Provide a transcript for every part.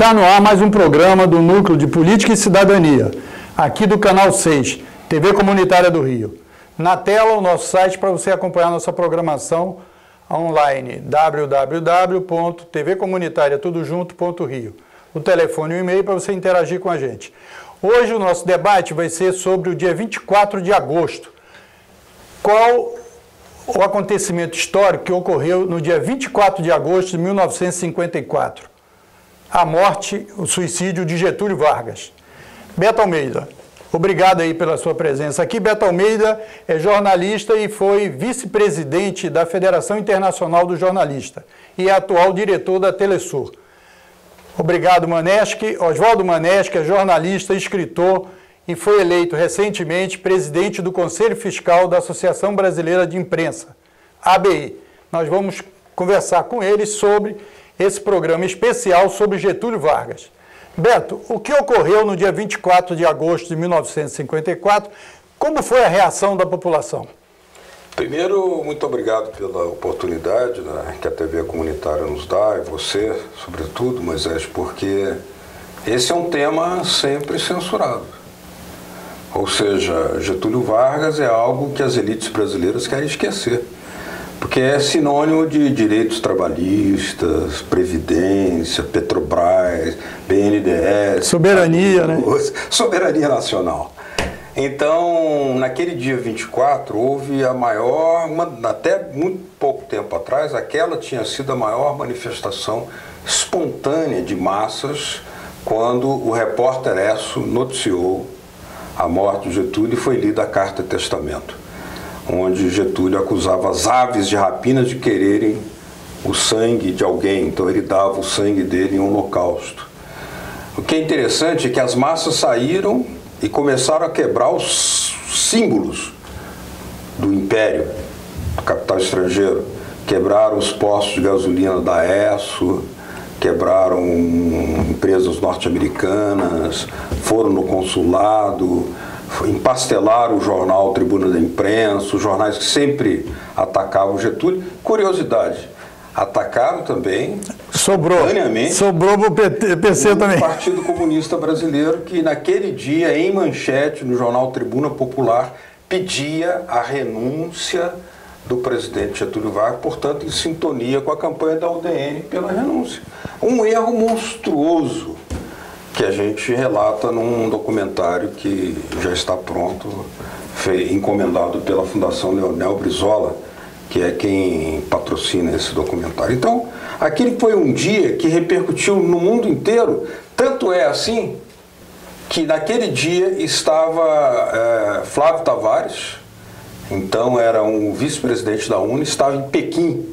Está no ar mais um programa do Núcleo de Política e Cidadania, aqui do Canal 6, TV Comunitária do Rio. Na tela, o nosso site para você acompanhar nossa programação online, www.tvcomunitariatudojunto.rio. O telefone e o e-mail para você interagir com a gente. Hoje o nosso debate vai ser sobre o dia 24 de agosto. Qual o acontecimento histórico que ocorreu no dia 24 de agosto de 1954? A morte, o suicídio de Getúlio Vargas. Beto Almeida, obrigado aí pela sua presença aqui. Beto Almeida é jornalista e foi vice-presidente da Federação Internacional do Jornalista e é atual diretor da Telesur. Obrigado, Maneschi. Oswaldo Maneschi é jornalista, escritor e foi eleito recentemente presidente do Conselho Fiscal da Associação Brasileira de Imprensa, ABI. Nós vamos conversar com ele sobre esse programa especial sobre Getúlio Vargas. Beto, o que ocorreu no dia 24 de agosto de 1954? Como foi a reação da população? Primeiro, muito obrigado pela oportunidade, né, que a TV comunitária nos dá, e você, sobretudo, Moisés, porque esse é um tema sempre censurado. Ou seja, Getúlio Vargas é algo que as elites brasileiras querem esquecer, porque é sinônimo de direitos trabalhistas, Previdência, Petrobras, BNDES... Soberania, né? Soberania nacional. Então, naquele dia 24, houve a maior, até muito pouco tempo atrás, aquela tinha sido a maior manifestação espontânea de massas quando o repórter Esso noticiou a morte de Getúlio e foi lida a Carta Testamento, onde Getúlio acusava as aves de rapina de quererem o sangue de alguém, então ele dava o sangue dele em um holocausto. O que é interessante é que as massas saíram e começaram a quebrar os símbolos do império, do capital estrangeiro. Quebraram os postos de gasolina da Esso, quebraram empresas norte-americanas, foram no consulado, empastelaram o jornal Tribuna da Imprensa, os jornais que sempre atacavam Getúlio. Curiosidade, atacaram também, sobrou para o PC também. O Partido Comunista Brasileiro, que naquele dia, em manchete, no jornal Tribuna Popular, pedia a renúncia do presidente Getúlio Vargas, portanto, em sintonia com a campanha da UDN pela renúncia. Um erro monstruoso que a gente relata num documentário que já está pronto, foi encomendado pela Fundação Leonel Brizola, que é quem patrocina esse documentário. Então, aquele foi um dia que repercutiu no mundo inteiro, tanto é assim que naquele dia estava Flávio Tavares, então era um vice-presidente da UNE, estava em Pequim.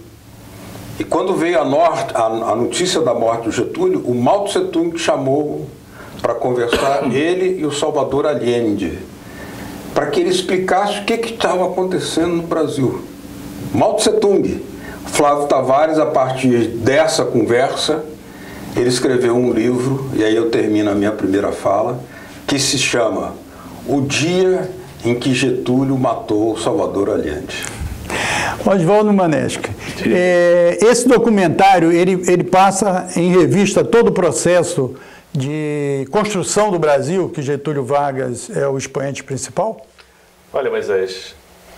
E quando veio a notícia da morte do Getúlio, o Mao Tse Tung chamou para conversar ele e o Salvador Allende, para que ele explicasse o que estava acontecendo no Brasil. Mao Tse Tung. Flávio Tavares, a partir dessa conversa, ele escreveu um livro, e aí eu termino a minha primeira fala, que se chama O Dia em que Getúlio Matou Salvador Allende. Oswaldo Maneschi, esse documentário ele passa em revista todo o processo de construção do Brasil, que Getúlio Vargas é o expoente principal? Olha, Moisés,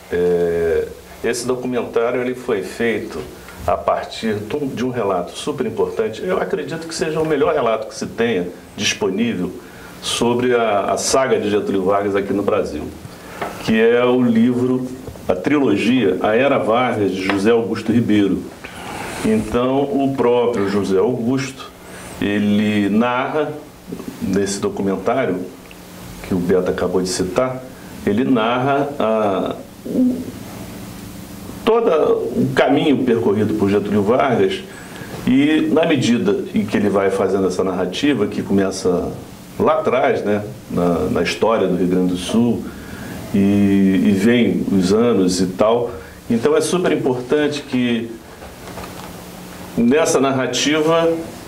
esse documentário ele foi feito a partir de um relato super importante. Eu acredito que seja o melhor relato que se tenha disponível sobre a saga de Getúlio Vargas aqui no Brasil, que é o livro, a trilogia A Era Vargas, de José Augusto Ribeiro. Então, o próprio José Augusto, ele narra, nesse documentário, que o Beto acabou de citar, ele narra todo o caminho percorrido por Getúlio Vargas, e na medida em que ele vai fazendo essa narrativa, que começa lá atrás, né, na história do Rio Grande do Sul, e vem os anos e tal, então é super importante que nessa narrativa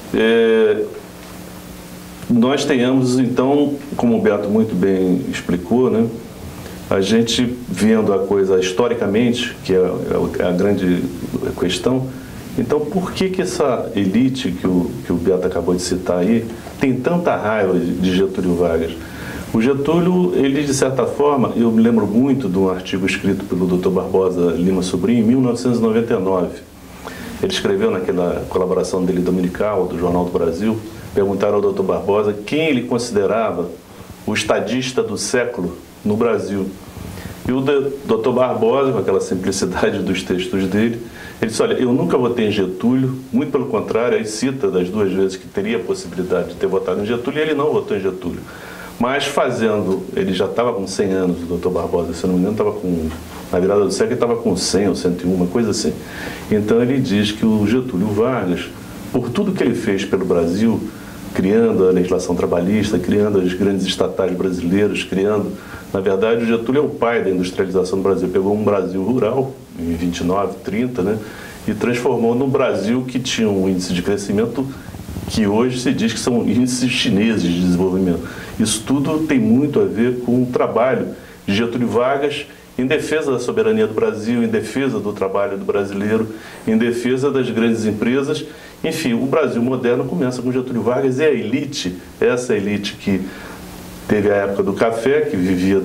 nós tenhamos, então, como o Beto muito bem explicou, né, a gente vendo a coisa historicamente, que é a grande questão, Então, por que essa elite que o Beto acabou de citar aí tem tanta raiva de Getúlio Vargas? O Getúlio, ele de certa forma, eu me lembro muito de um artigo escrito pelo Dr. Barbosa Lima Sobrinho em 1999. Ele escreveu naquela colaboração dele dominical, do Jornal do Brasil, perguntaram ao Dr. Barbosa quem ele considerava o estadista do século no Brasil. E o Dr. Barbosa, com aquela simplicidade dos textos dele, ele disse, olha, eu nunca votei em Getúlio, muito pelo contrário, aí cita das 2 vezes que teria a possibilidade de ter votado em Getúlio, e ele não votou em Getúlio. Mas ele já estava com 100 anos, o Dr. Barbosa, se não me engano, estava com, na virada do século, ele estava com 100 ou 101, uma coisa assim. Então ele diz que o Getúlio Vargas, por tudo que ele fez pelo Brasil, criando a legislação trabalhista, criando as grandes estatais brasileiras, criando... Na verdade, o Getúlio é o pai da industrialização do Brasil. Pegou um Brasil rural, em 29, 30, né, e transformou num Brasil que tinha um índice de crescimento que hoje se diz que são índices chineses de desenvolvimento. Isso tudo tem muito a ver com o trabalho de Getúlio Vargas em defesa da soberania do Brasil, em defesa do trabalho do brasileiro, em defesa das grandes empresas. Enfim, o Brasil moderno começa com Getúlio Vargas e a elite, essa elite que teve a época do café, que vivia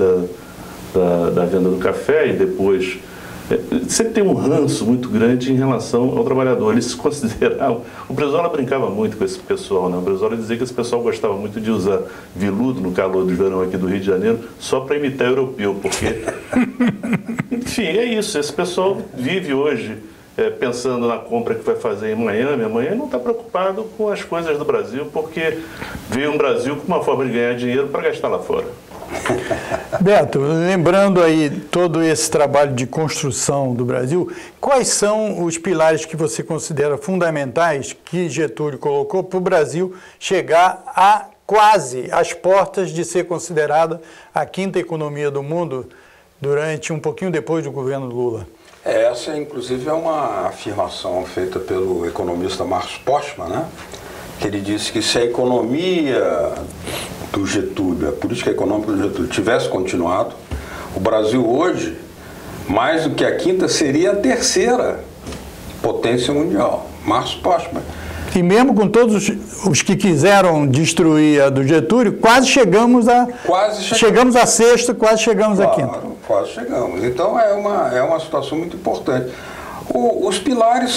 da venda do café e depois... Sempre tem um ranço muito grande em relação ao trabalhador. Eles se consideravam... O Brizola brincava muito com esse pessoal, né? O Brizola dizia que esse pessoal gostava muito de usar veludo no calor do verão aqui do Rio de Janeiro só para imitar europeu, porque... Enfim, é isso. Esse pessoal vive hoje pensando na compra que vai fazer em Miami amanhã e não está preocupado com as coisas do Brasil, porque veio um Brasil com uma forma de ganhar dinheiro para gastar lá fora. Beto, lembrando aí todo esse trabalho de construção do Brasil, quais são os pilares que você considera fundamentais que Getúlio colocou para o Brasil chegar a quase às portas de ser considerada a 5ª economia do mundo durante um pouquinho depois do governo Lula? Essa, inclusive, é uma afirmação feita pelo economista Marcos Postman, né? Que ele disse que se a economia do Getúlio, a política econômica do Getúlio tivesse continuado, o Brasil hoje, mais do que a 5ª, seria a 3ª potência mundial. Marcos Postman. E mesmo com todos os que quiseram destruir a do Getúlio, quase chegamos a 6ª, quase chegamos a 5ª. Quase chegamos. Então é uma situação muito importante. Os pilares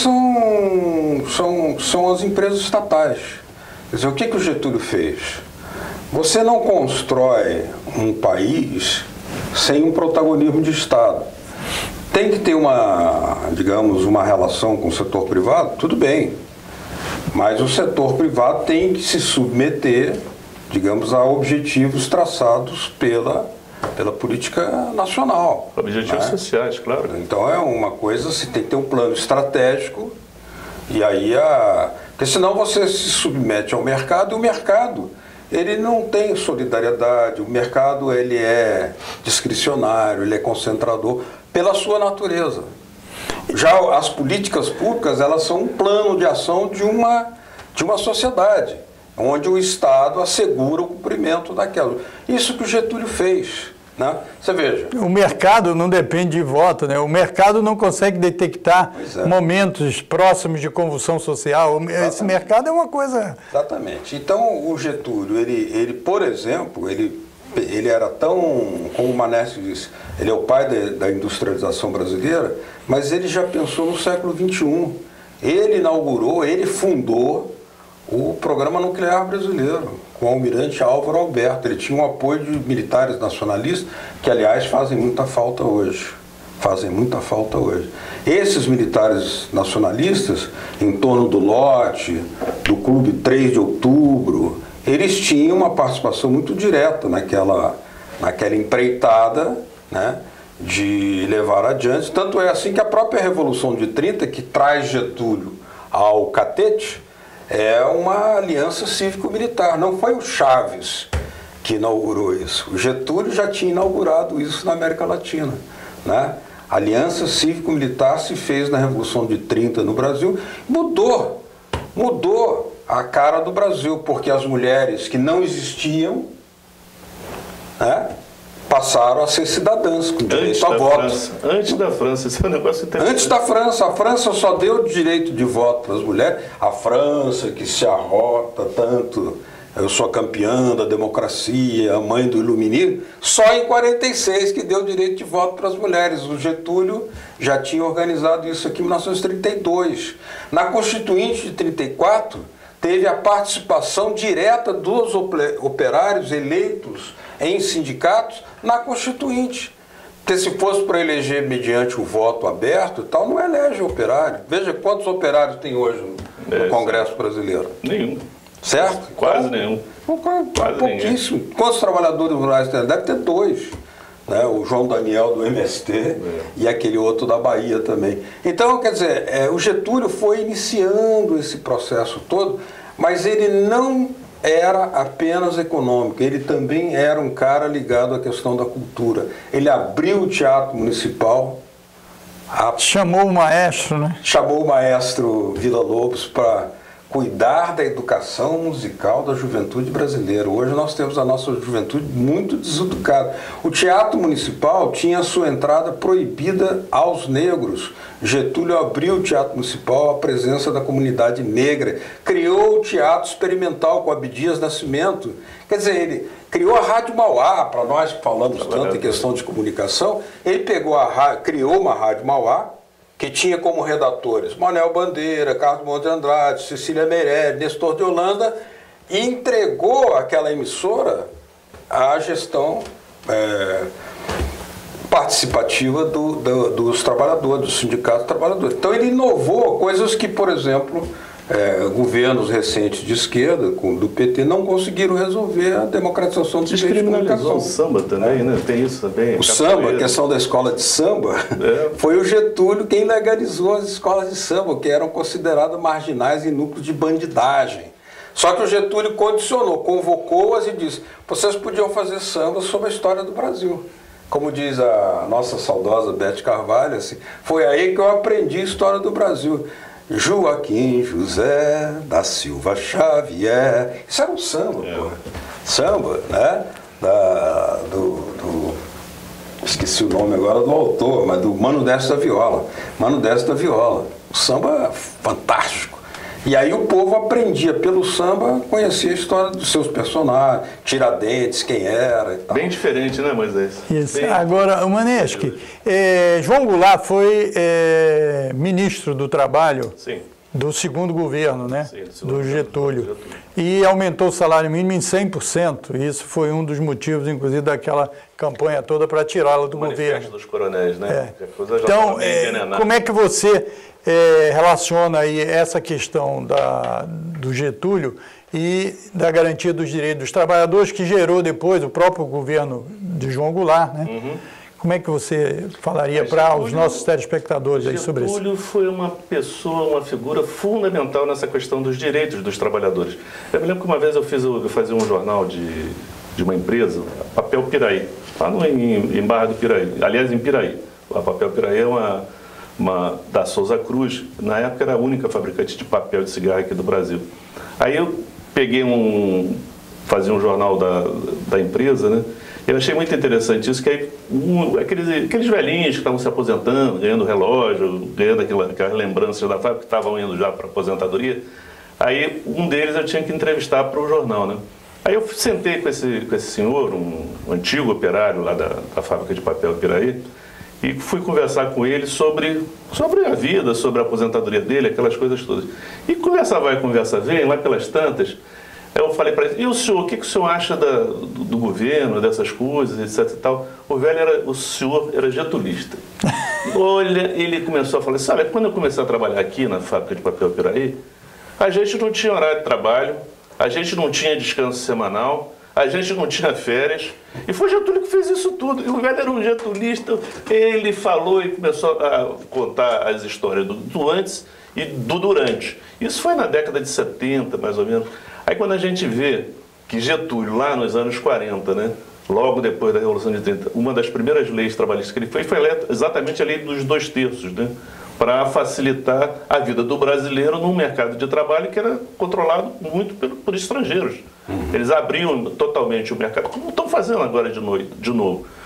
são as empresas estatais. Quer dizer, o que o Getúlio fez? Você não constrói um país sem um protagonismo de Estado. Tem que ter uma relação com o setor privado, tudo bem. Mas o setor privado tem que se submeter, digamos, a objetivos traçados pela política nacional. Objetivos sociais, claro. Então é uma coisa, você tem que ter um plano estratégico, e aí porque senão você se submete ao mercado, e o mercado ele não tem solidariedade, o mercado ele é discricionário, ele é concentrador pela sua natureza. Já as políticas públicas, elas são um plano de ação de uma sociedade, onde o Estado assegura o cumprimento daquela. Isso que o Getúlio fez, né? Você veja. O mercado não depende de voto, né? O mercado não consegue detectar momentos próximos de convulsão social. Exatamente. Esse mercado é uma coisa... Exatamente. Então, o Getúlio, ele por exemplo, ele era tão, como o Manesse disse, ele é o pai da industrialização brasileira, mas ele já pensou no século XXI. Ele inaugurou, ele fundou o Programa Nuclear Brasileiro, com o almirante Álvaro Alberto. Ele tinha um apoio de militares nacionalistas, que, aliás, fazem muita falta hoje. Esses militares nacionalistas, em torno do lote, do Clube 3 de Outubro, eles tinham uma participação muito direta naquela empreitada, né, de levar adiante. Tanto é assim que a própria Revolução de 30, que traz Getúlio ao catete, é uma aliança cívico-militar. Não foi o Chaves que inaugurou isso. O Getúlio já tinha inaugurado isso na América Latina, né? A aliança cívico-militar se fez na Revolução de 30 no Brasil. Mudou a cara do Brasil, porque as mulheres que não existiam, né, passaram a ser cidadãs, com direito a voto. Antes da França, esse é um negócio interessante. Antes da França, a França só deu direito de voto para as mulheres. A França, que se arrota tanto, eu sou campeã da democracia, a mãe do iluminismo, só em 46 que deu direito de voto para as mulheres. O Getúlio já tinha organizado isso aqui em 1932. Na Constituinte de 34, teve a participação direta dos operários eleitos em sindicatos na Constituinte. Porque se fosse para eleger mediante o voto aberto e tal, não elege operário. Veja quantos operários tem hoje no Congresso brasileiro. Nenhum. Certo? Quase nenhum. Quase pouquíssimo. Ninguém. Quantos trabalhadores rurais tem? Deve ter 2. Né? O João Daniel do MST e aquele outro da Bahia também. Então, quer dizer, o Getúlio foi iniciando esse processo todo, mas ele não era apenas econômico, ele também era um cara ligado à questão da cultura. Ele abriu o Teatro Municipal. Chamou o maestro, né? Chamou o maestro Villa-Lobos para cuidar da educação musical da juventude brasileira. Hoje nós temos a nossa juventude muito deseducada. O Teatro Municipal tinha a sua entrada proibida aos negros. Getúlio abriu o Teatro Municipal à presença da comunidade negra, criou o Teatro Experimental com Abdias Nascimento. Quer dizer, ele criou a Rádio Mauá, para nós que falamos tanto em questão de comunicação, ele pegou criou uma Rádio Mauá, que tinha como redatores Manuel Bandeira, Carlos Monte Andrade, Cecília Meirelles, Nestor de Holanda, e entregou aquela emissora à gestão participativa dos trabalhadores, dos sindicatos trabalhadores. Então ele inovou coisas que, por exemplo, governos recentes de esquerda, do PT, não conseguiram resolver a democratização do direito de comunicação. O samba também, né? Tem isso também. O samba, a questão da escola de samba, foi o Getúlio quem legalizou as escolas de samba, que eram consideradas marginais em núcleos de bandidagem. Só que o Getúlio condicionou, convocou-as e disse: vocês podiam fazer samba sobre a história do Brasil. Como diz a nossa saudosa Bete Carvalho, assim, foi aí que eu aprendi a história do Brasil. Joaquim José da Silva Xavier. Isso era um samba, pô. Samba, né? Esqueci o nome agora do autor, mas do Mano Décio da Viola. Mano Décio da Viola. O samba fantástico. E aí o povo aprendia pelo samba, conhecia a história dos seus personagens, Tiradentes, quem era e tal. Bem diferente, né, Moisés? Isso. Agora, Maneschi, João Goulart foi ministro do Trabalho. Sim. Do segundo governo, né? Sim, do Getúlio. E aumentou o salário mínimo em 100%. Isso foi um dos motivos, inclusive, daquela campanha toda para tirá-lo do governo. Manifesto dos coronéis, né? Então, como é que você relaciona aí essa questão do Getúlio e da garantia dos direitos dos trabalhadores, que gerou depois o próprio governo de João Goulart, né? Uhum. Como é que você falaria para os nossos telespectadores aí sobre isso? Getúlio foi uma pessoa, uma figura fundamental nessa questão dos direitos dos trabalhadores. Eu me lembro que uma vez eu fazia um jornal de uma empresa, Papel Piraí, lá em Barra do Piraí, aliás em Piraí. A Papel Piraí é uma da Souza Cruz, na época era a única fabricante de papel de cigarro aqui do Brasil. Aí eu peguei fazia um jornal da empresa, né? Eu achei muito interessante isso, que aí aqueles velhinhos que estavam se aposentando, ganhando relógio, ganhando aquelas lembranças da fábrica, que estavam indo já para a aposentadoria, aí um deles eu tinha que entrevistar para o jornal, né? Aí eu sentei com esse senhor, um antigo operário lá da fábrica de papel Piraí, e fui conversar com ele sobre a vida, sobre a aposentadoria dele, aquelas coisas todas. E conversa vai, conversa vem, lá pelas tantas, eu falei para ele: e o senhor, o que o senhor acha do governo, dessas coisas, etc e tal? O senhor era getulista. Olha, ele começou a falar: sabe, quando eu comecei a trabalhar aqui na fábrica de papel Piraí, a gente não tinha horário de trabalho, a gente não tinha descanso semanal, a gente não tinha férias, e foi Getúlio que fez isso tudo. E o velho era um getulista, ele falou e começou a contar as histórias do antes e do durante. Isso foi na década de 70, mais ou menos. Aí quando a gente vê que Getúlio, lá nos anos 40, né, logo depois da Revolução de 30, uma das primeiras leis trabalhistas que ele fez foi exatamente a lei dos 2 terços, né, para facilitar a vida do brasileiro num mercado de trabalho que era controlado muito por estrangeiros. Eles abriam totalmente o mercado, como estão fazendo agora de novo.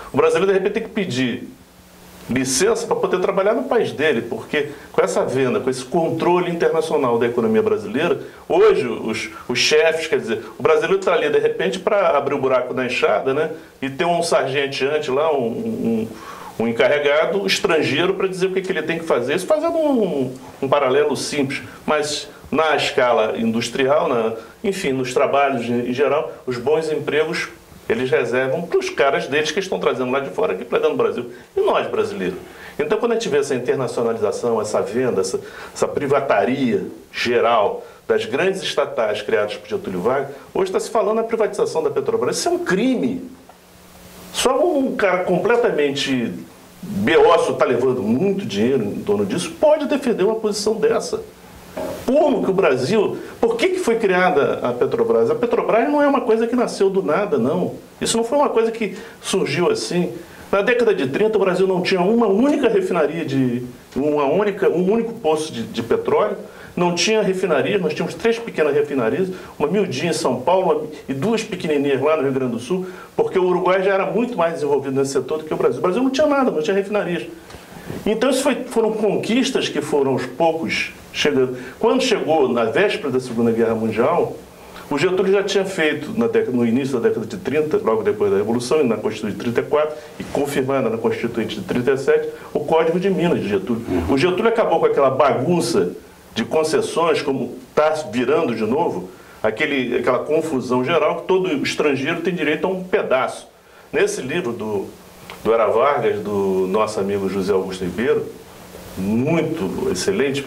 O brasileiro, de repente, tem que pedir licença para poder trabalhar no país dele, porque com essa venda, com esse controle internacional da economia brasileira, hoje os chefes, quer dizer, o brasileiro está ali, de repente, para abrir o buraco da enxada, né, e ter um sargenteante lá, um encarregado estrangeiro para dizer o que ele tem que fazer, isso fazendo um paralelo simples, mas na escala industrial, enfim, nos trabalhos em geral, os bons empregos eles reservam para os caras deles que estão trazendo lá de fora aqui para dentro do Brasil. E nós, brasileiros? Então, quando a gente vê essa internacionalização, essa venda, essa privataria geral das grandes estatais criadas por Getúlio Vargas, hoje está se falando na privatização da Petrobras. Isso é um crime. Só um cara completamente beócio está levando muito dinheiro em torno disso, pode defender uma posição dessa. Como que o Brasil... Por que foi criada a Petrobras? A Petrobras não é uma coisa que nasceu do nada, não. Isso não foi uma coisa que surgiu assim. Na década de 30, o Brasil não tinha uma única refinaria, um único poço de petróleo. Não tinha refinarias, nós tínhamos 3 pequenas refinarias, uma miudinha em São Paulo e 2 pequenininhas lá no Rio Grande do Sul, porque o Uruguai já era muito mais desenvolvido nesse setor do que o Brasil. O Brasil não tinha nada, não tinha refinarias. Então, isso foram conquistas que foram aos poucos chegando. Quando chegou na véspera da Segunda Guerra Mundial, o Getúlio já tinha feito, no início da década de 30, logo depois da Revolução, na Constituinte de 34, e confirmada na Constituinte de 37, o Código de Minas de Getúlio. O Getúlio acabou com aquela bagunça de concessões, como está virando de novo, aquela confusão geral, que todo estrangeiro tem direito a um pedaço. Nesse livro do Era Vargas, do nosso amigo José Augusto Ribeiro, muito excelente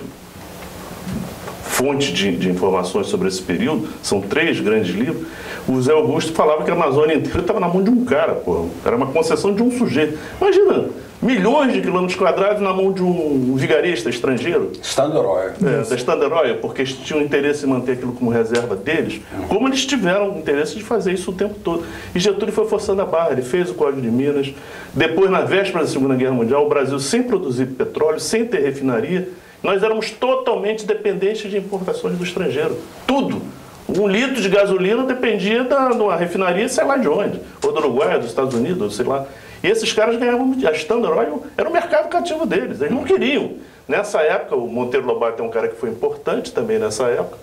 fonte de informações sobre esse período, são 3 grandes livros, o José Augusto falava que a Amazônia inteira estava na mão de um cara, porra. Era uma concessão de um sujeito. Imagina, milhões de quilômetros quadrados na mão de um vigarista estrangeiro. Standard Oil. Da Standard Oil, porque eles tinham interesse em manter aquilo como reserva deles, como eles tiveram interesse de fazer isso o tempo todo. E Getúlio foi forçando a barra, ele fez o Código de Minas. Depois, na véspera da Segunda Guerra Mundial, o Brasil, sem produzir petróleo, sem ter refinaria, nós éramos totalmente dependentes de importações do estrangeiro. Tudo. 1 litro de gasolina dependia de uma refinaria, sei lá de onde. Ou do Uruguai, dos Estados Unidos, sei lá. E esses caras ganhavam... A Standard Oil era o mercado cativo deles. Eles não queriam. Nessa época, o Monteiro Lobato é um cara que foi importante também nessa época,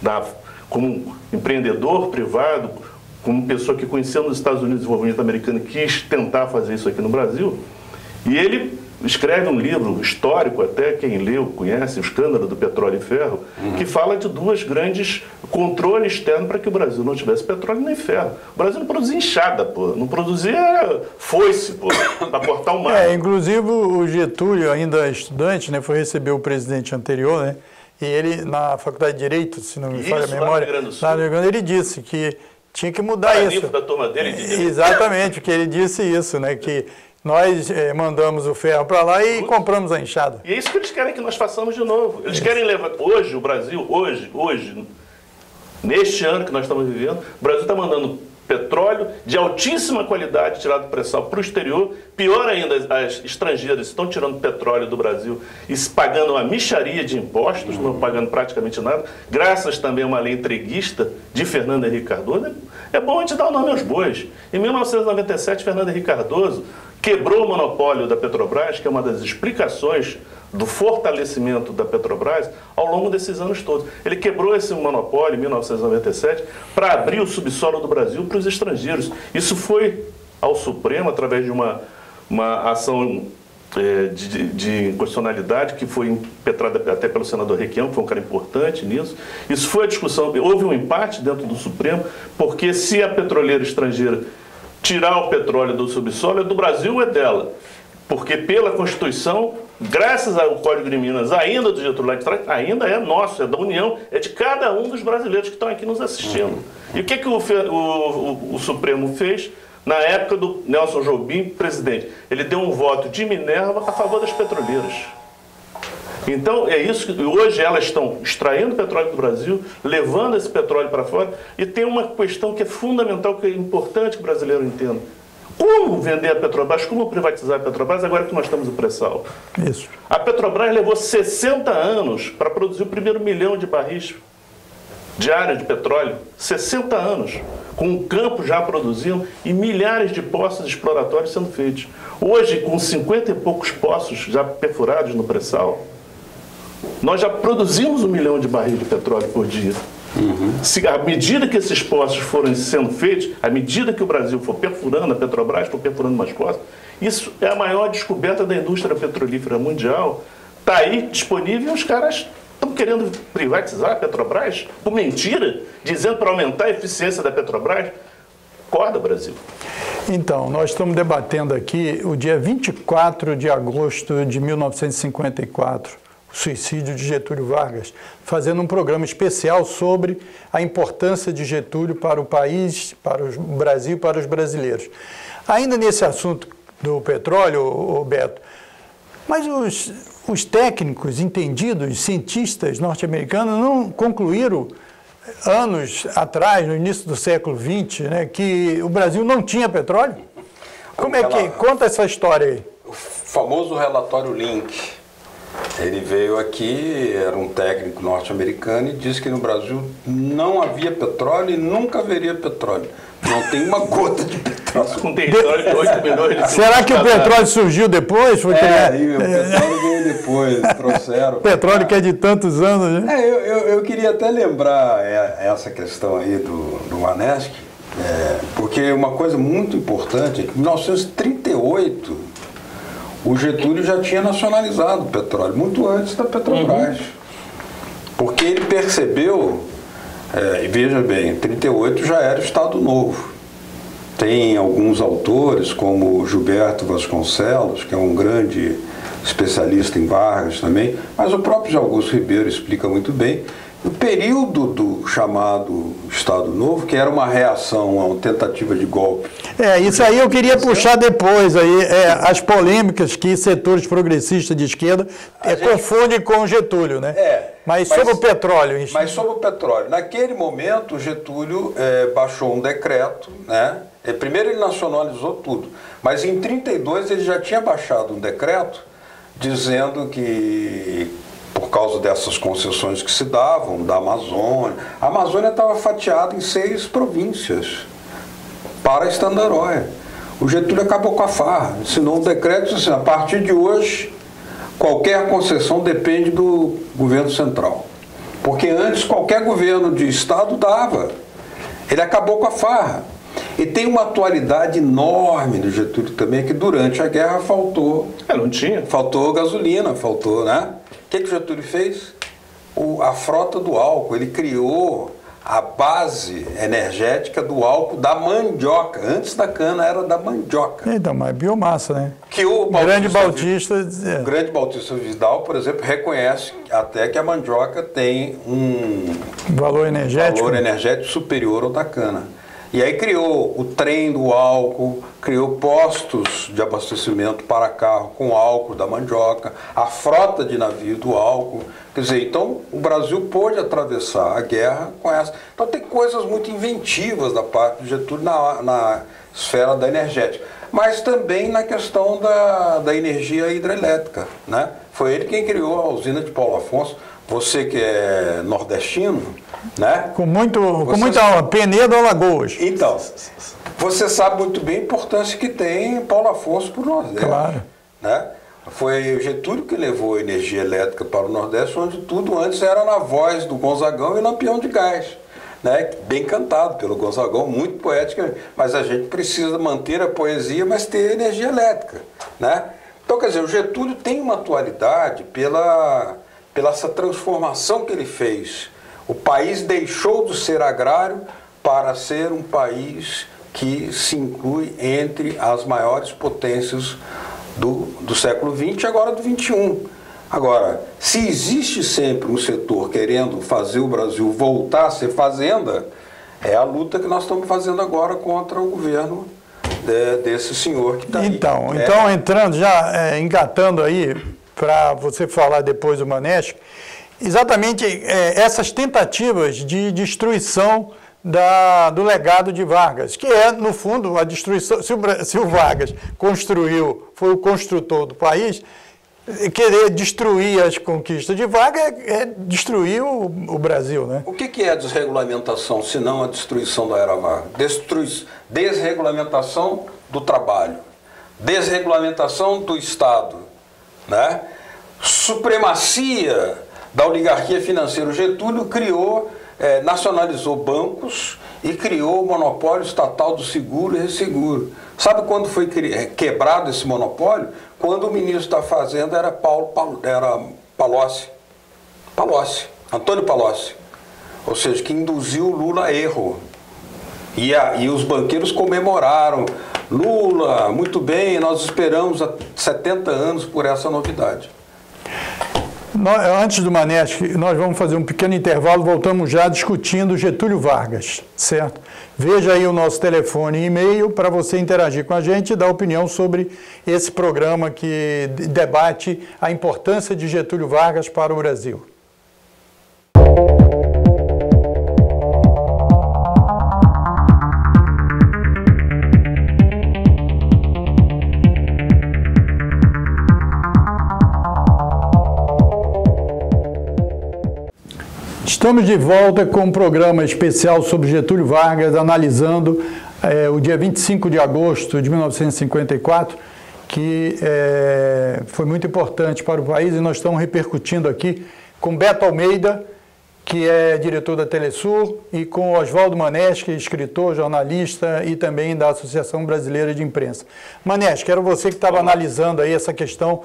como empreendedor privado, como pessoa que conhecia nos Estados Unidos o desenvolvimento americano e quis tentar fazer isso aqui no Brasil. E ele escreve um livro histórico, até quem leu conhece, O Escândalo do Petróleo e Ferro, que fala de 2 grandes controles externos para que o Brasil não tivesse petróleo nem ferro. O Brasil não produzia enxada, pô, não produzia foice, pô, para cortar o mar. Inclusive o Getúlio, ainda estudante, né, foi receber o presidente anterior, né, e ele, na Faculdade de Direito, se não me falha a memória, lá no Rio Grande, ele disse que tinha que mudar isso. Da turma dele de direito. Exatamente, que ele disse isso, né, que nós mandamos o ferro para lá e compramos a enxada. E é isso que eles querem que nós façamos de novo. Eles querem levar... Hoje, o Brasil, hoje, neste ano que nós estamos vivendo, o Brasil está mandando petróleo de altíssima qualidade tirado do pré-sal para o exterior. Pior ainda, as estrangeiras estão tirando petróleo do Brasil e pagando uma mixaria de impostos, não pagando praticamente nada, graças também a uma lei entreguista de Fernando Henrique Cardoso. É bom a gente dar o nome aos bois. Em 1997, Fernando Henrique Cardoso quebrou o monopólio da Petrobras, que é uma das explicações do fortalecimento da Petrobras ao longo desses anos todos. Ele quebrou esse monopólio em 1997 para abrir o subsolo do Brasil para os estrangeiros. Isso foi ao Supremo através de uma ação de inconstitucionalidade que foi impetrada até pelo senador Requião, que foi um cara importante nisso. Isso foi a discussão, houve um empate dentro do Supremo, porque se a petroleira estrangeira tirar o petróleo do subsolo, é do Brasil ou é dela? Porque pela Constituição, graças ao Código de Minas, ainda do Getúlio lá de trás, ainda é nosso, é da União, é de cada um dos brasileiros que estão aqui nos assistindo. E o que o Supremo fez na época do Nelson Jobim, presidente? Ele deu um voto de Minerva a favor das petroleiras. Então, é isso que hoje elas estão extraindo petróleo do Brasil, levando esse petróleo para fora, e tem uma questão que é fundamental, que é importante que o brasileiro entenda. Como vender a Petrobras, como privatizar a Petrobras agora que nós temos o pré-sal? Isso. A Petrobras levou 60 anos para produzir o primeiro 1 milhão de barris diários de petróleo. 60 anos. com o campo já produzindo e milhares de poços exploratórios sendo feitos. Hoje, com 50 e poucos poços já perfurados no pré-sal, nós já produzimos 1 milhão de barris de petróleo por dia. Se, à medida que esses poços forem sendo feitos, à medida que o Brasil for perfurando, a Petrobras for perfurando mais poços, isso é a maior descoberta da indústria petrolífera mundial. Está aí disponível e os caras estão querendo privatizar a Petrobras por mentira, dizendo para aumentar a eficiência da Petrobras. Acorda, Brasil. Então, nós estamos debatendo aqui o dia 24 de agosto de 1954, o suicídio de Getúlio Vargas, fazendo um programa especial sobre a importância de Getúlio para o país, para o Brasil, para os brasileiros. Ainda nesse assunto do petróleo, Beto, mas os técnicos entendidos, cientistas norte-americanos, não concluíram anos atrás, no início do século XX, né, que o Brasil não tinha petróleo? Como é que... Conta essa história aí. O famoso relatório Link. Ele veio aqui, era um técnico norte-americano e disse que no Brasil não havia petróleo e nunca haveria petróleo. Não tem uma gota de petróleo. Com um território de 8 milhões de Será que o petróleo surgiu depois? Foi o petróleo veio depois, trouxeram. Petróleo que é de tantos anos, né? Eu queria até lembrar essa questão aí do Maneschi, porque uma coisa muito importante é que em 1938 o Getúlio já tinha nacionalizado o petróleo, muito antes da Petrobras. Porque ele percebeu, e veja bem, em 1938 já era Estado Novo. Tem alguns autores, como Gilberto Vasconcelos, que é um grande especialista em Vargas também, mas o próprio Augusto Ribeiro explica muito bem, o período do chamado Estado Novo, que era uma reação a uma tentativa de golpe. Isso aí eu queria puxar depois, aí, as polêmicas que setores progressistas de esquerda confundem com o Getúlio, né? Mas sobre o petróleo. Mas sobre o petróleo. Naquele momento, o Getúlio baixou um decreto, né? Primeiro ele nacionalizou tudo, mas em 1932 ele já tinha baixado um decreto dizendo que, por causa dessas concessões que se davam, da Amazônia, a Amazônia estava fatiada em 6 províncias para a Estandar-Roya. O Getúlio acabou com a farra, assinou um decreto assim, a partir de hoje, qualquer concessão depende do governo central. Porque antes qualquer governo de estado dava. Ele acabou com a farra. E tem uma atualidade enorme do Getúlio também, que durante a guerra faltou. Não tinha. Faltou gasolina, faltou, né? O que o Getúlio fez? A frota do álcool. Ele criou a base energética do álcool da mandioca. Antes da cana era da mandioca. Então, mas biomassa, né? Que o Grande Bautista Vidal, por exemplo, reconhece até que a mandioca tem um valor energético superior ao da cana. E aí criou o trem do álcool, criou postos de abastecimento para carro com álcool da mandioca, a frota de navio do álcool. Quer dizer, então o Brasil pôde atravessar a guerra com essa. Então tem coisas muito inventivas da parte do Getúlio na esfera da energética, mas também na questão da energia hidrelétrica, né? Foi ele quem criou a usina de Paulo Afonso. Você que é nordestino, né? Com muita Penedo, Alagoas. Então, você sabe muito bem a importância que tem Paulo Afonso para o Nordeste. Claro. Né? Foi o Getúlio que levou a energia elétrica para o Nordeste, onde tudo antes era na voz do Gonzagão e Lampião de Gás. Né? Bem cantado pelo Gonzagão, muito poético, mas a gente precisa manter a poesia, mas ter energia elétrica. Né? Então, quer dizer, o Getúlio tem uma atualidade pela essa transformação que ele fez. O país deixou de ser agrário para ser um país que se inclui entre as maiores potências do século XX e agora do XXI. Agora, se existe sempre um setor querendo fazer o Brasil voltar a ser fazenda, é a luta que nós estamos fazendo agora contra o governo desse senhor que está aí. Então, entrando já, engatando aí, para você falar depois do Maneschi, exatamente essas tentativas de destruição do legado de Vargas, que é, no fundo, a destruição. Se o Vargas construiu, foi o construtor do país, querer destruir as conquistas de Vargas é destruir o Brasil, né? O que é a desregulamentação, se não a destruição da era Vargas? Desregulamentação do trabalho, desregulamentação do Estado, né? Supremacia da oligarquia financeira. O Getúlio nacionalizou bancos e criou o monopólio estatal do seguro e resseguro. Sabe quando foi quebrado esse monopólio? Quando o ministro da Fazenda era Palocci, Antônio Palocci, ou seja, que induziu o Lula a erro. E os banqueiros comemoraram. Lula, muito bem, nós esperamos há 70 anos por essa novidade. Antes do Maneschi, nós vamos fazer um pequeno intervalo, voltamos já discutindo Getúlio Vargas, certo? Veja aí o nosso telefone e e-mail para você interagir com a gente e dar opinião sobre esse programa que debate a importância de Getúlio Vargas para o Brasil. Estamos de volta com um programa especial sobre Getúlio Vargas, analisando o dia 25 de agosto de 1954, que foi muito importante para o país, e nós estamos repercutindo aqui com Beto Almeida, que é diretor da Telesur, e com Oswaldo Maneschi, escritor, jornalista e também da Associação Brasileira de Imprensa. Maneschi, era você que estava analisando aí essa questão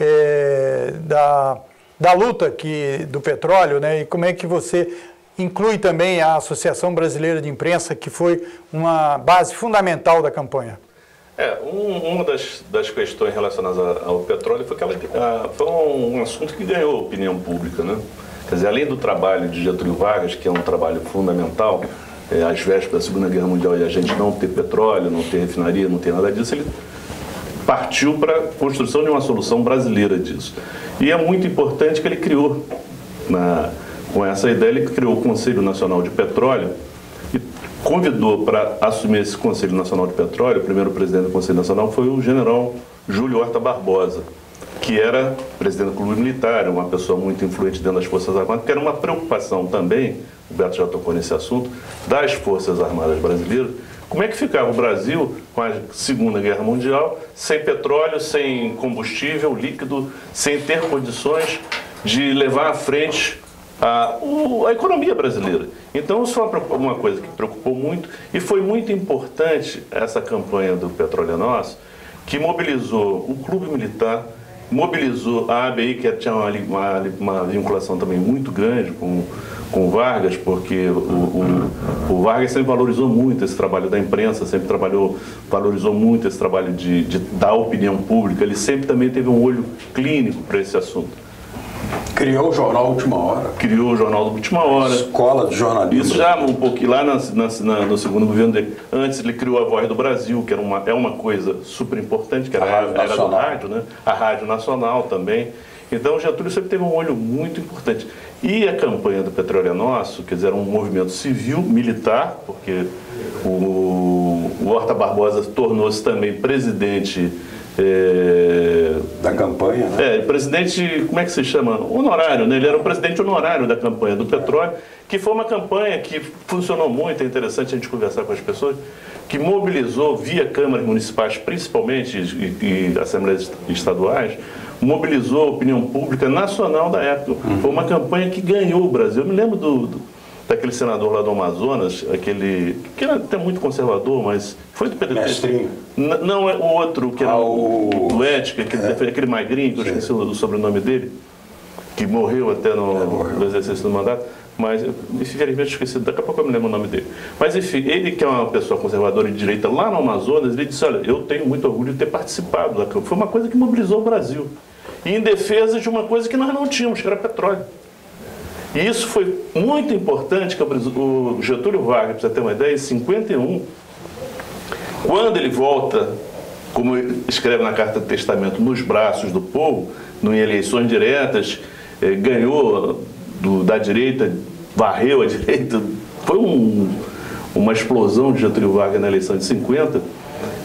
da luta do petróleo, né? E como é que você inclui também a Associação Brasileira de Imprensa, que foi uma base fundamental da campanha? Uma das questões relacionadas ao petróleo foi que foi um assunto que ganhou a opinião pública, né? Quer dizer, além do trabalho de Getúlio Vargas, que é um trabalho fundamental, às vésperas da Segunda Guerra Mundial, e a gente não ter petróleo, não ter refinaria, não ter nada disso, ele partiu para a construção de uma solução brasileira disso. E é muito importante que ele criou, com essa ideia, ele criou o Conselho Nacional de Petróleo e convidou para assumir esse Conselho Nacional de Petróleo, o primeiro presidente do Conselho Nacional foi o general Júlio Horta Barbosa, que era presidente do Clube Militar, uma pessoa muito influente dentro das Forças Armadas, que era uma preocupação também, o Beto já tocou nesse assunto, das Forças Armadas brasileiras. Como é que ficava o Brasil com a Segunda Guerra Mundial, sem petróleo, sem combustível líquido, sem ter condições de levar à frente a economia brasileira? Então isso foi uma coisa que preocupou muito, e foi muito importante essa campanha do Petróleo é Nosso, que mobilizou o Clube Militar, mobilizou a ABI, que tinha uma vinculação também muito grande com o Vargas, porque o Vargas sempre valorizou muito esse trabalho da imprensa, sempre valorizou muito esse trabalho da opinião pública, ele sempre também teve um olho clínico para esse assunto. Criou o Jornal Última Hora. Criou o Jornal do Última Hora. Escola de jornalismo. Isso já um pouquinho lá no segundo governo dele. Antes ele criou a Voz do Brasil, que é uma coisa super importante, que era do rádio, né? A Rádio Nacional também. Então o Getúlio sempre teve um olho muito importante. E a campanha do Petróleo é Nosso, quer dizer, era um movimento civil, militar, porque o Horta Barbosa tornou-se também presidente da campanha, né? Presidente, como é que se chama? Honorário, né? Ele era o presidente honorário da campanha do petróleo, que foi uma campanha que funcionou muito, é interessante a gente conversar com as pessoas, que mobilizou via câmaras municipais, principalmente, e assembleias estaduais, mobilizou a opinião pública nacional da época. Foi uma campanha que ganhou o Brasil. Eu me lembro daquele senador lá do Amazonas, que era até muito conservador, mas foi do PDT. Mestrinho. Não, é o outro, que era o Ética, aquele magrinho, que eu esqueci o sobrenome dele, que morreu até no exercício do mandato, mas infelizmente esqueci, daqui a pouco eu me lembro o nome dele. Mas enfim, ele que é uma pessoa conservadora e de direita lá no Amazonas, ele disse, olha, eu tenho muito orgulho de ter participado da campanha. Foi uma coisa que mobilizou o Brasil. E em defesa de uma coisa que nós não tínhamos, que era petróleo. E isso foi muito importante, que o Getúlio Vargas, para você ter uma ideia, em 51, quando ele volta, como escreve na Carta do Testamento, nos braços do povo, em eleições diretas, ganhou da direita, varreu a direita, foi uma explosão de Getúlio Vargas na eleição de 50,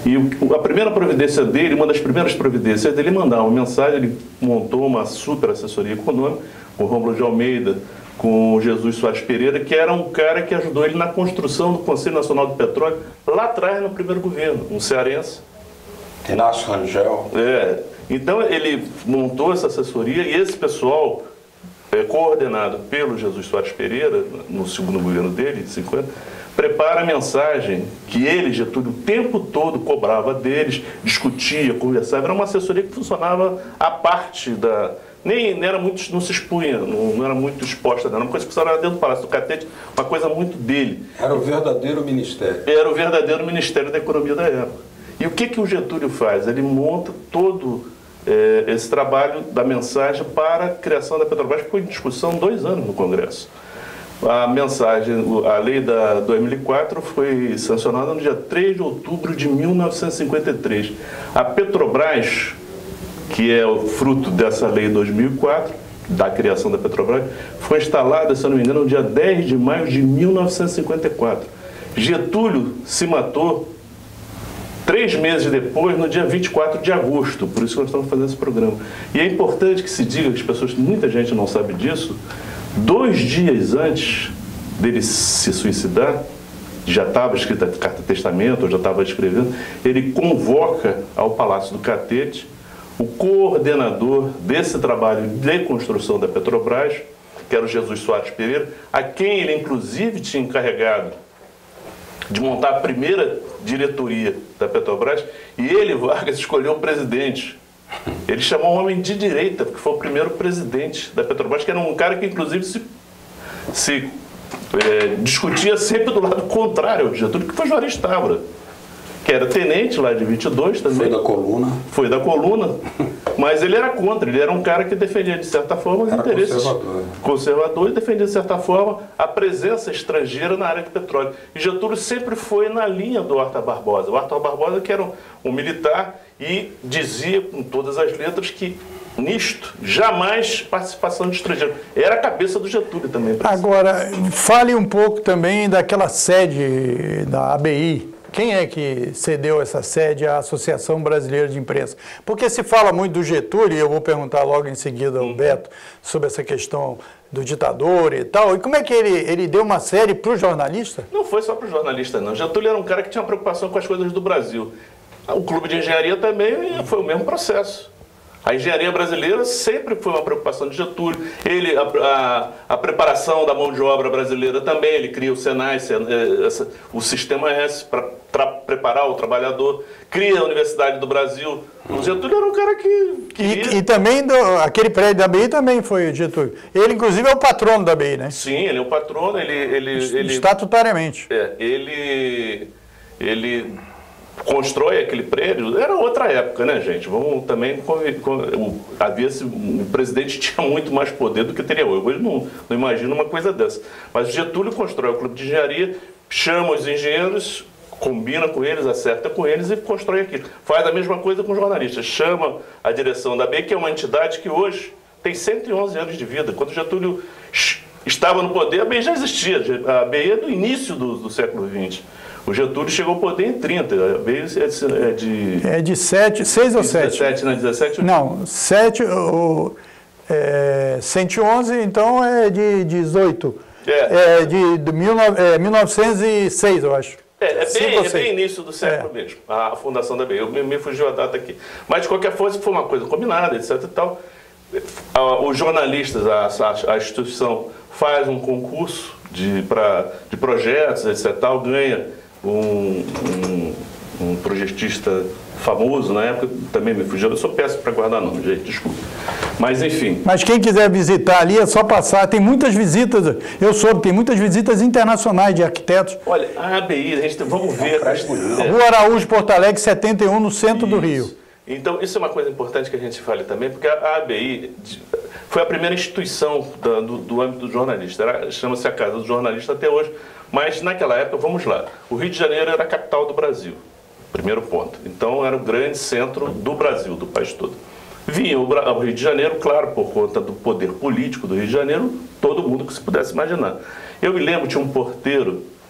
E a primeira providência dele, uma das primeiras providências dele, mandar uma mensagem. Ele montou uma super assessoria econômica com o Rômulo de Almeida, com o Jesus Soares Pereira, que era um cara que ajudou ele na construção do Conselho Nacional do Petróleo, lá atrás, no primeiro governo, um cearense. Inácio Rangel. Então ele montou essa assessoria e esse pessoal, coordenado pelo Jesus Soares Pereira, no segundo governo dele, de 50, prepara a mensagem que ele, Getúlio, o tempo todo cobrava deles, discutia, conversava. Era uma assessoria que funcionava à parte da... Nem era muito, não se expunha, não era muito exposta, era uma coisa que funcionava dentro do Palácio do Catete, uma coisa muito dele. Era o verdadeiro ministério. Era o verdadeiro Ministério da Economia da época. E o que o Getúlio faz? Ele monta todo esse trabalho da mensagem para a criação da Petrobras, que foi em discussão 2 anos no Congresso. A mensagem, a lei da 2004 foi sancionada no dia 3 de outubro de 1953. A Petrobras, que é o fruto dessa lei de 2004, da criação da Petrobras, foi instalada, se eu não me engano, no dia 10 de maio de 1954. Getúlio se matou 3 meses depois, no dia 24 de agosto, por isso que nós estamos fazendo esse programa. E é importante que se diga, que as pessoas, muita gente não sabe disso, 2 dias antes dele se suicidar, já estava escrita a carta testamento, ou já estava escrevendo, ele convoca ao Palácio do Catete o coordenador desse trabalho de construção da Petrobras, que era o Jesus Soares Pereira, a quem ele inclusive tinha encarregado de montar a primeira diretoria da Petrobras, e ele, Vargas, escolheu o presidente. Ele chamou um homem de direita, porque foi o primeiro presidente da Petrobras, que era um cara que inclusive se discutia sempre do lado contrário ao Getúlio, que foi Juarez Távora, que era tenente lá de 22 também. Foi da coluna. Foi da coluna, mas ele era contra, ele era um cara que defendia de certa forma os interesses conservador e defendia de certa forma a presença estrangeira na área de petróleo. E Getúlio sempre foi na linha do Arthur Barbosa. O Arthur Barbosa, que era um militar, e dizia com todas as letras que nisto jamais participação de estrangeiro. Era a cabeça do Getúlio também. Agora, fale um pouco também daquela sede da ABI. Quem é que cedeu essa sede à Associação Brasileira de Imprensa? Porque se fala muito do Getúlio, e eu vou perguntar logo em seguida ao Beto sobre essa questão do ditador e tal. E como é que ele deu uma sede para o jornalista? Não foi só para o jornalista, não. Getúlio era um cara que tinha preocupação com as coisas do Brasil. O Clube de Engenharia também foi o mesmo processo. A engenharia brasileira sempre foi uma preocupação de Getúlio. Ele, a preparação da mão de obra brasileira também, ele cria o Senai, o Sistema S, para preparar o trabalhador, cria a Universidade do Brasil. O Getúlio era um cara que E também, aquele prédio da ABI também foi Getúlio. Ele, inclusive, é o patrono da ABI, né? Sim, ele é o patrono, ele estatutariamente. Ele constrói aquele prédio. Era outra época, né, gente? Vamos também... o presidente tinha muito mais poder do que teria hoje. Hoje não imagino uma coisa dessa. Mas o Getúlio constrói o Clube de Engenharia, chama os engenheiros, combina com eles, acerta com eles e constrói aquilo. Faz a mesma coisa com os jornalistas. Chama a direção da ABI, que é uma entidade que hoje tem 111 anos de vida. Quando o Getúlio estava no poder, a ABI já existia. A ABI é do início do século XX. O Getúlio chegou ao poder em 30, é de 6 ou 7? 17, né? 17? Não, 111, então é de 18. É de 1906, eu acho. É bem início do século mesmo, a fundação da ABI. Me fugiu a data aqui. Mas, de qualquer forma, foi uma coisa combinada, etc. E tal. Os jornalistas, a instituição, faz um concurso de projetos, etc. Tal, ganha um projetista famoso na época, também me fugiu, eu sou péssimo para guardar nome, gente, desculpa. Mas enfim. Mas quem quiser visitar ali é só passar, tem muitas visitas, eu soube, tem muitas visitas internacionais de arquitetos. Olha, a ABI, vamos ver. Rua Araújo, Porto Alegre, 71, no centro do Rio. Então, isso é uma coisa importante que a gente fale também, porque a ABI foi a primeira instituição do âmbito do jornalista, chama-se a Casa do Jornalista até hoje, mas naquela época, vamos lá, o Rio de Janeiro era a capital do Brasil, primeiro ponto. Então, era o grande centro do Brasil, do país todo. Vinha ao Rio de Janeiro, claro, por conta do poder político do Rio de Janeiro, todo mundo que se pudesse imaginar. Eu me lembro, tinha um porteiro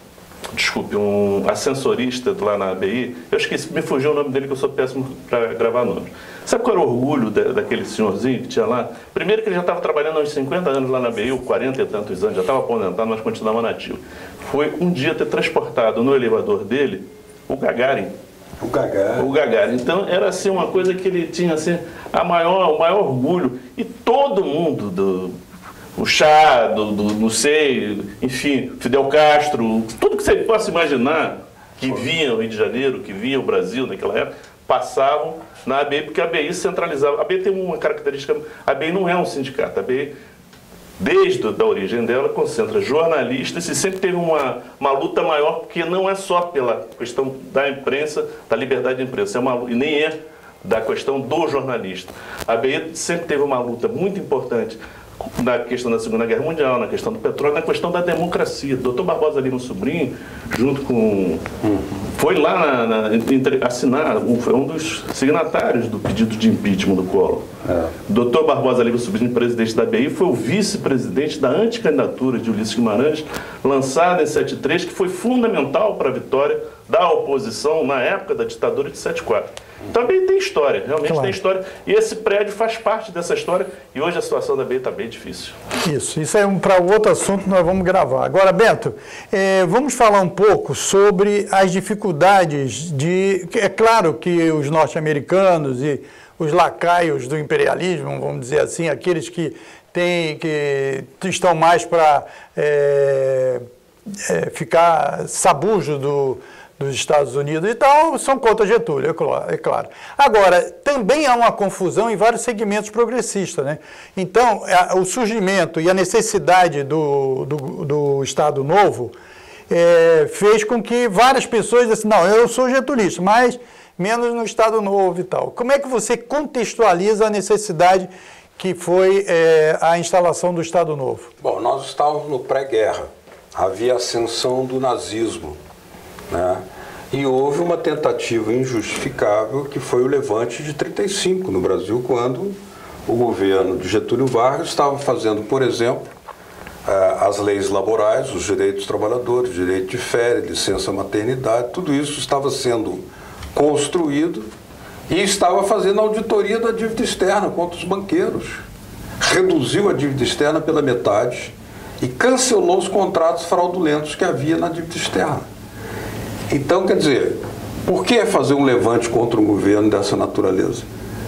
desculpe, um ascensorista lá na ABI, eu esqueci, me fugiu o nome dele, que eu sou péssimo para gravar nome. Sabe qual era o orgulho daquele senhorzinho que tinha lá? Primeiro que ele já estava trabalhando há uns 50 anos lá na ABI, ou 40 e tantos anos, já estava aposentado, mas continuava nativo. Foi um dia ter transportado no elevador dele o Gagarin. O Gagarin. Então era assim uma coisa que ele tinha assim, o maior orgulho. E todo mundo, o Chá, não sei, enfim, Fidel Castro, tudo que você possa imaginar que vinha o Rio de Janeiro, que vinha o Brasil naquela época, passavam na ABI, porque a ABI centralizava. A ABI tem uma característica, a ABI não é um sindicato, a ABI, desde a origem dela, concentra jornalistas e sempre teve uma luta maior, porque não é só pela questão da imprensa, da liberdade de imprensa, e nem é da questão do jornalista. A ABI sempre teve uma luta muito importante na questão da Segunda Guerra Mundial, na questão do petróleo, na questão da democracia. O Dr. Barbosa Lima Sobrinho, junto com... foi lá assinar, foi um dos signatários do pedido de impeachment do Collor. Dr. Barbosa Lima Sobrinho, presidente da ABI, foi o vice-presidente da anticandidatura de Ulisses Guimarães, lançada em 73, que foi fundamental para a vitória da oposição na época da ditadura de 74. Então a ABI tem história, realmente tem história. E esse prédio faz parte dessa história. E hoje a situação da ABI está bem difícil. Isso é para outro assunto que nós vamos gravar. Agora, Bento, vamos falar um pouco sobre as dificuldades de... É claro que os norte-americanos e os lacaios do imperialismo, vamos dizer assim, aqueles que estão mais para ficar sabujo dos Estados Unidos e tal, são contra Getúlio, é claro. Agora, também há uma confusão em vários segmentos progressistas, né? Então, o surgimento e a necessidade do Estado Novo fez com que várias pessoas dissessem, não, eu sou getulista, mas menos no Estado Novo e tal. Como é que você contextualiza a necessidade que foi a instalação do Estado Novo? Bom, nós estávamos no pré-guerra, havia ascensão do nazismo, né? E houve uma tentativa injustificável que foi o levante de 35 no Brasil, quando o governo de Getúlio Vargas estava fazendo, por exemplo, as leis laborais, os direitos dos trabalhadores, direito de férias, licença maternidade, tudo isso estava sendo construído e estava fazendo auditoria da dívida externa contra os banqueiros. Reduziu a dívida externa pela metade e cancelou os contratos fraudulentos que havia na dívida externa. Então, quer dizer, por que fazer um levante contra um governo dessa natureza?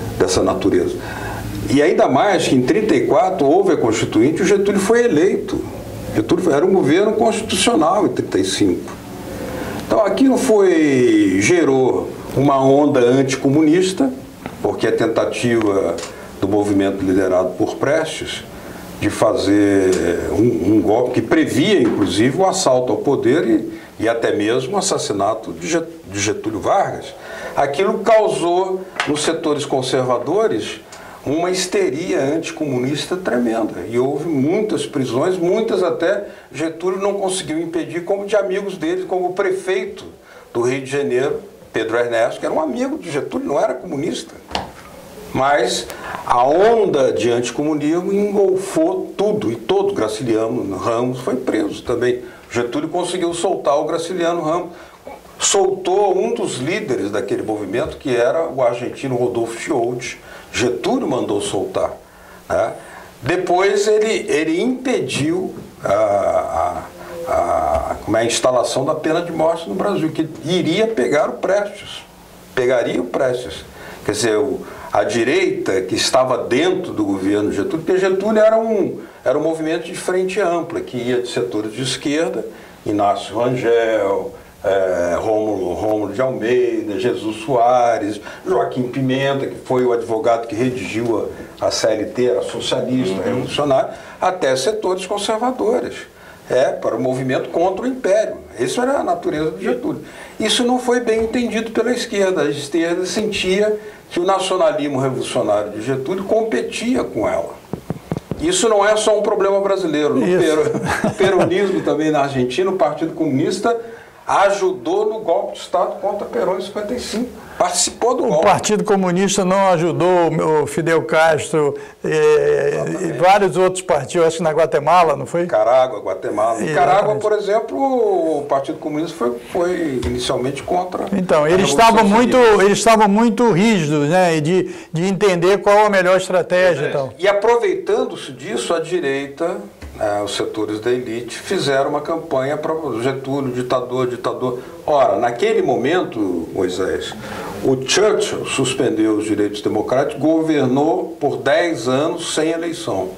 E ainda mais que em 34 houve a Constituinte e o Getúlio foi eleito. Getúlio era um governo constitucional em 35. Então aquilo gerou uma onda anticomunista, porque a tentativa do movimento liderado por Prestes de fazer um golpe que previa, inclusive, o assalto ao poder e até mesmo o assassinato de Getúlio Vargas, aquilo causou nos setores conservadores uma histeria anticomunista tremenda. E houve muitas prisões, muitas até Getúlio não conseguiu impedir, como de amigos dele, como o prefeito do Rio de Janeiro, Pedro Ernesto, que era um amigo de Getúlio, não era comunista. Mas a onda de anticomunismo engolfou tudo, e todo Graciliano Ramos foi preso também. Getúlio conseguiu soltar o Graciliano Ramos, soltou um dos líderes daquele movimento, que era o argentino Rodolfo Schioldi. Getúlio mandou soltar, né? Depois ele impediu a instalação da pena de morte no Brasil, que iria pegar o Prestes, pegaria o Prestes. Quer dizer, a direita que estava dentro do governo de Getúlio, porque Getúlio era um movimento de frente ampla, que ia de setores de esquerda, Inácio Rangel, Rômulo de Almeida, Jesus Soares, Joaquim Pimenta, que foi o advogado que redigiu a CLT, era socialista, revolucionário, até setores conservadores, para o movimento contra o Império. Isso era a natureza do Getúlio. Isso não foi bem entendido pela esquerda. A esquerda sentia que o nacionalismo revolucionário de Getúlio competia com ela. Isso não é só um problema brasileiro. No peronismo também na Argentina, o Partido Comunista ajudou no golpe de Estado contra Perón em 55. Participou do golpe. O Partido Comunista não ajudou o Fidel Castro e vários outros partidos, acho que na Guatemala, não foi? Nicarágua, Guatemala. Nicarágua, por exemplo, o Partido Comunista foi inicialmente contra. Então, eles estavam muito rígidos, né, de entender qual a melhor estratégia. Então. E aproveitando-se disso, a direita, os setores da elite, fizeram uma campanha para Getúlio, ditador. Ora, naquele momento, Moisés, o Churchill suspendeu os direitos democráticos, governou por 10 anos sem eleição.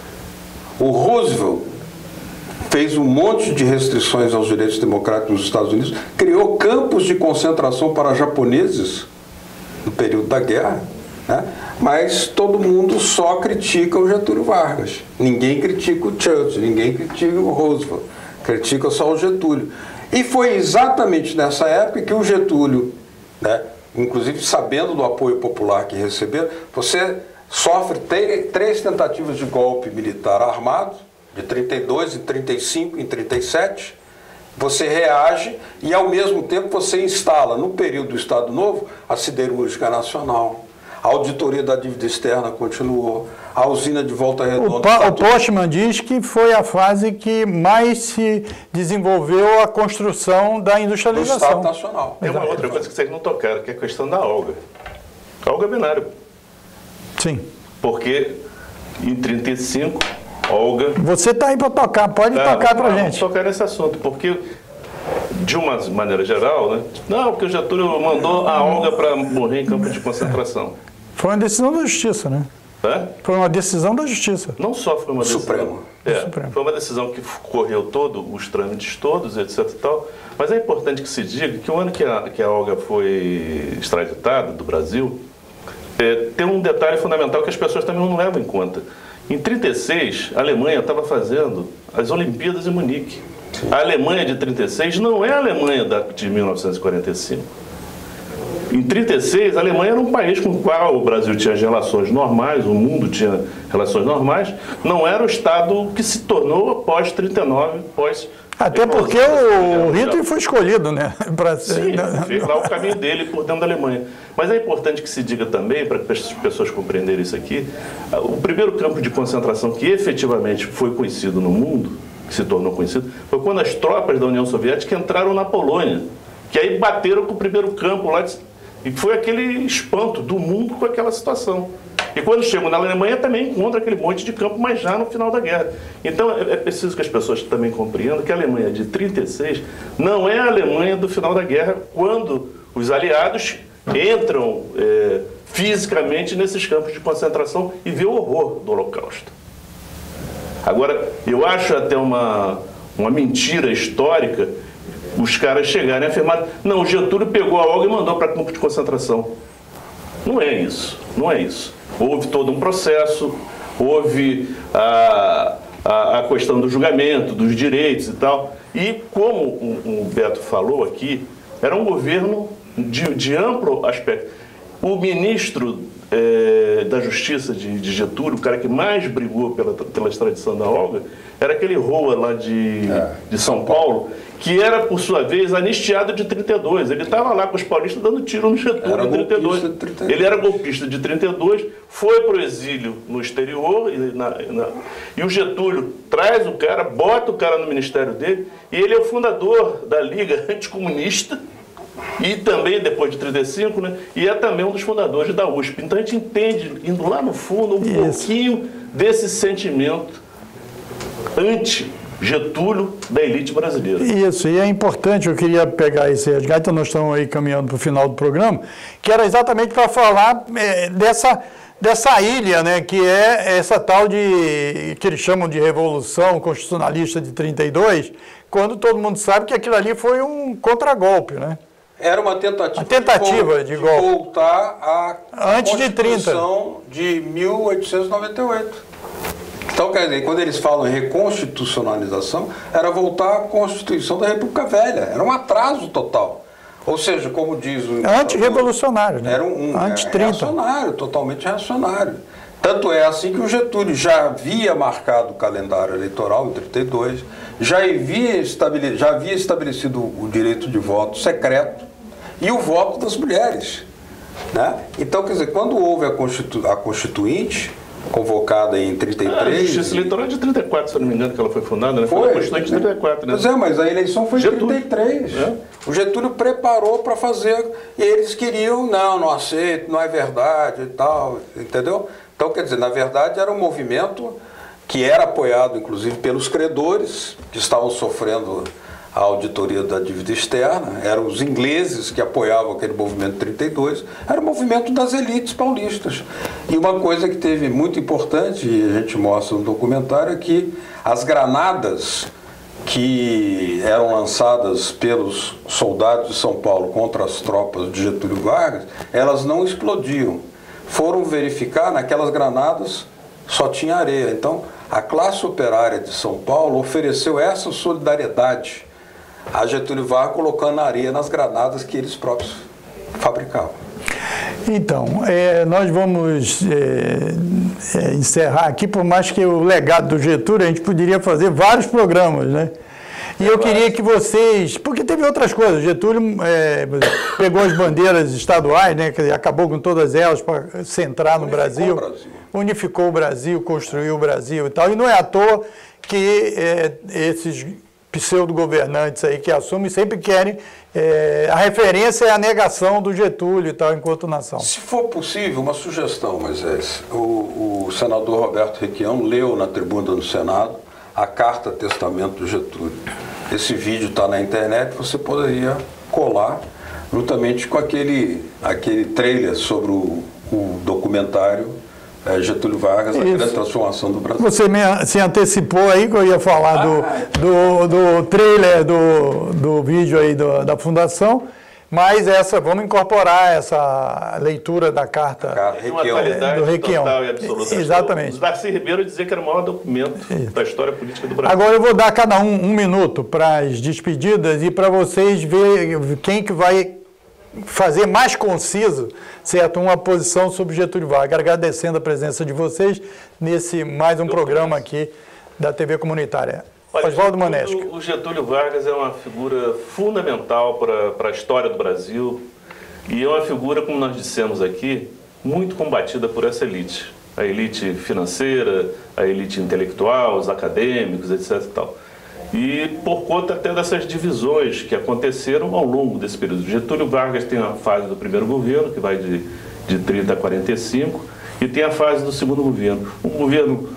O Roosevelt fez um monte de restrições aos direitos democráticos nos Estados Unidos, criou campos de concentração para japoneses no período da guerra, né? Mas todo mundo só critica o Getúlio Vargas. Ninguém critica o Churchill, ninguém critica o Roosevelt, critica só o Getúlio. E foi exatamente nessa época que o Getúlio, né, inclusive sabendo do apoio popular que recebeu, você sofre 3 tentativas de golpe militar armado, de 32, em 35, em 37, você reage e ao mesmo tempo você instala no período do Estado Novo a Siderúrgica Nacional. A auditoria da dívida externa continuou, a usina de Volta Redonda... O Postman diz que foi a fase que mais se desenvolveu a construção da industrialização. Do Estado Nacional. Tem uma outra coisa que vocês não tocaram, que é a questão da Olga. A Olga binário. Sim. Porque em 35, Olga... Você está aí para tocar, pode tocar para a gente. Vamos tocar nesse assunto, porque... De uma maneira geral, né? Não, porque o Getúlio mandou a Olga para morrer em campo de concentração. Foi uma decisão da Justiça, né? Foi uma decisão da Justiça. Não só foi uma decisão... Supremo. Foi uma decisão que correu os trâmites todos, etc e tal. Mas é importante que se diga que o ano que a Olga foi extraditada do Brasil, tem um detalhe fundamental que as pessoas também não levam em conta. Em 36, a Alemanha estava fazendo as Olimpíadas em Munique. A Alemanha de 36 não é a Alemanha de 1945. Em 36, a Alemanha era um país com o qual o Brasil tinha as relações normais, o mundo tinha relações normais, não era o Estado que se tornou após 39, até porque o Hitler foi escolhido, né? Sim, fez lá o caminho dele por dentro da Alemanha. Mas é importante que se diga também, para que as pessoas compreenderem isso aqui, o primeiro campo de concentração que efetivamente foi conhecido no mundo, que se tornou conhecido, foi quando as tropas da União Soviética entraram na Polônia, que aí bateram com o primeiro campo lá, e foi aquele espanto do mundo com aquela situação. E quando chegam na Alemanha também encontram aquele monte de campo, mas já no final da guerra. Então é preciso que as pessoas também compreendam que a Alemanha de 36 não é a Alemanha do final da guerra, quando os aliados entram fisicamente nesses campos de concentração e vê o horror do Holocausto. Agora, eu acho até uma mentira histórica os caras chegarem a afirmar, não, o Getúlio pegou a Olga e mandou para campo de concentração. Não é isso, não é isso. Houve todo um processo, houve a questão do julgamento, dos direitos e tal. E como o Beto falou aqui, era um governo de amplo aspecto. O ministro da Justiça de Getúlio, o cara que mais brigou pela extradição da Olga, era aquele Roa lá de São Paulo, que era, por sua vez, anistiado de 32. Ele estava lá com os paulistas dando tiro no Getúlio em 32. Ele era golpista de 32, foi para o exílio no exterior, e o Getúlio traz o cara, bota o cara no ministério dele, e ele é o fundador da Liga Anticomunista, e também, depois de 35, né, e é também um dos fundadores da USP. Então a gente entende, indo lá no fundo, pouquinho desse sentimento anti-Getúlio da elite brasileira. Isso, e é importante, eu queria pegar esse resgate, então nós estamos aí caminhando para o final do programa, que era exatamente para falar dessa ilha, né, que é essa tal de, que eles chamam de Revolução Constitucionalista de 32, quando todo mundo sabe que aquilo ali foi um contragolpe, né? Era uma tentativa de golpe. Voltar à antes de 30. Constituição de 1898. Então, quer dizer, quando eles falam em reconstitucionalização, era voltar à Constituição da República Velha. Era um atraso total. Ou seja, como diz o... Antirrevolucionário, né? Era um antes 30. reacionário, totalmente reacionário. Tanto é assim que o Getúlio já havia marcado o calendário eleitoral em 32, já havia estabelecido o direito de voto secreto e o voto das mulheres, né? Então, quer dizer, quando houve a Constituinte, convocada em 33... A Justiça Eleitoral é de 34, se eu não me engano, que ela foi fundada, né? Foi a Constituinte de 34, né? Pois é, mas a eleição foi em Getúlio. 33. É. O Getúlio preparou para fazer, e eles queriam, não aceito, não é verdade e tal, entendeu? Então, quer dizer, na verdade era um movimento que era apoiado, inclusive, pelos credores, que estavam sofrendo a auditoria da dívida externa, eram os ingleses que apoiavam aquele movimento 32, era o movimento das elites paulistas. E uma coisa que teve muito importante, e a gente mostra no documentário, é que as granadas que eram lançadas pelos soldados de São Paulo contra as tropas de Getúlio Vargas, elas não explodiam. Foram verificar, naquelas granadas só tinha areia. Então, a classe operária de São Paulo ofereceu essa solidariedade a Getúlio Vargas, colocando areia nas granadas que eles próprios fabricavam. Então, nós vamos encerrar aqui, por mais que o legado do Getúlio, a gente poderia fazer vários programas, né? E eu queria que vocês... Porque teve outras coisas. Getúlio pegou as bandeiras estaduais, né? Acabou com todas elas para centrar no Brasil. Unificou o Brasil, construiu o Brasil e tal. E não é à toa que esses pseudo-governantes aí que assumem sempre querem... a referência é a negação do Getúlio e tal, enquanto nação. Se for possível, uma sugestão, Moisés. O senador Roberto Requião leu na tribuna do Senado a Carta Testamento do Getúlio. Esse vídeo está na internet, você poderia colar juntamente com aquele trailer sobre o documentário Getúlio Vargas, a grande transformação do Brasil. Você se antecipou aí que eu ia falar do trailer do vídeo aí da Fundação, mas vamos incorporar essa leitura da carta do Requião. Total e absoluta. Exatamente. O Darcy Ribeiro dizia que era o maior documento da história política do Brasil. Agora eu vou dar a cada um minuto para as despedidas e para vocês ver quem que vai fazer mais conciso, certo, uma posição sobre Getúlio Vargas, agradecendo a presença de vocês nesse mais um programa aqui da TV Comunitária. Oswaldo Manesco. O Getúlio Vargas é uma figura fundamental para a história do Brasil e é uma figura, como nós dissemos aqui, muito combatida por essa elite. A elite financeira, a elite intelectual, os acadêmicos, etc. e tal. E por conta até dessas divisões que aconteceram ao longo desse período. Getúlio Vargas tem a fase do primeiro governo, que vai de 30 a 45, e tem a fase do segundo governo. Um governo,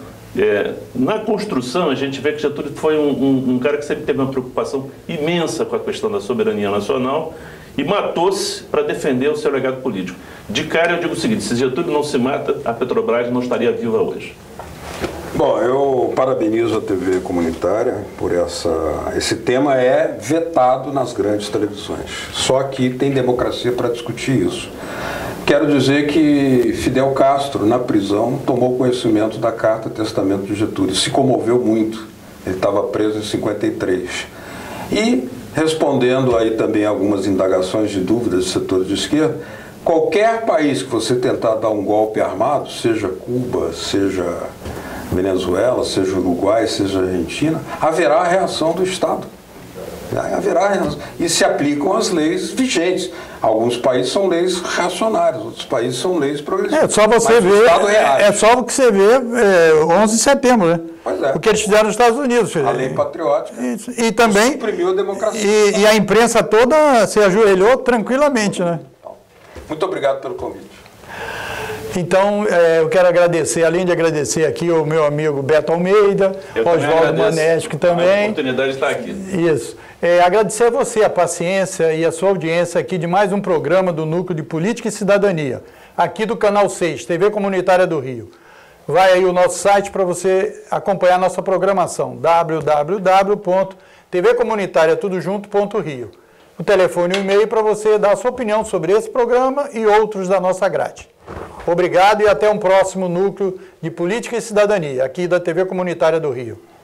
na construção, a gente vê que Getúlio foi um cara que sempre teve uma preocupação imensa com a questão da soberania nacional e matou-se para defender o seu legado político. De cara eu digo o seguinte, se Getúlio não se mata, a Petrobras não estaria viva hoje. Bom, eu parabenizo a TV Comunitária por esse tema vetado nas grandes televisões. Só que tem democracia para discutir isso. Quero dizer que Fidel Castro, na prisão, tomou conhecimento da Carta Testamento de Getúlio. Se comoveu muito. Ele estava preso em 53. E, respondendo aí também algumas indagações de dúvidas de setores de esquerda, qualquer país que você tentar dar um golpe armado, seja Cuba, seja Venezuela, seja Uruguai, seja Argentina, haverá a reação do Estado. Haverá reação. E se aplicam as leis vigentes. Alguns países são leis reacionárias, outros países são leis progressistas. É só você ver, só o que você vê 11 de setembro, né? Pois é. O que eles fizeram nos Estados Unidos. A lei patriótica. Isso. E também suprimiu a democracia. E a imprensa toda se ajoelhou tranquilamente, né? Muito obrigado pelo convite. Então, eu quero agradecer, além de agradecer aqui o meu amigo Beto Almeida, Oswaldo Manesco também. A oportunidade de estar aqui. Isso. Agradecer a você a paciência e a sua audiência aqui de mais um programa do Núcleo de Política e Cidadania, aqui do Canal 6, TV Comunitária do Rio. Vai aí o nosso site para você acompanhar a nossa programação, www.tvcomunitariatudojunto.rio. O telefone e o e-mail para você dar a sua opinião sobre esse programa e outros da nossa grade. Obrigado e até um próximo Núcleo de Política e Cidadania, aqui da TV Comunitária do Rio.